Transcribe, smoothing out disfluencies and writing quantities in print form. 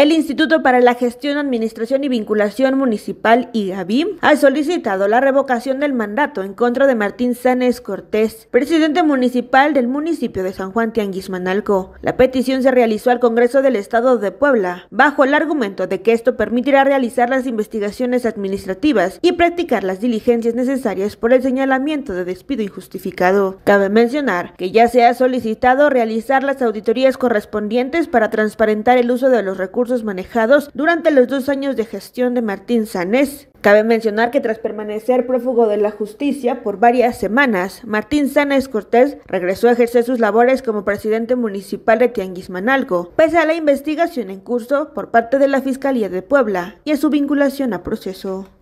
El Instituto para la Gestión, Administración y Vinculación Municipal, IGAVI, ha solicitado la revocación del mandato en contra de Martín Sáenz Cortés, presidente municipal del municipio de San Juan Tianguismanalco. La petición se realizó al Congreso del Estado de Puebla, bajo el argumento de que esto permitirá realizar las investigaciones administrativas y practicar las diligencias necesarias por el señalamiento de despido injustificado. Cabe mencionar que ya se ha solicitado realizar las auditorías correspondientes para transparentar el uso de los recursos manejados durante los 2 años de gestión de Martín Sáenz. Cabe mencionar que tras permanecer prófugo de la justicia por varias semanas, Martín Sáenz Cortés regresó a ejercer sus labores como presidente municipal de Tianguismanalco, pese a la investigación en curso por parte de la Fiscalía de Puebla y a su vinculación a proceso.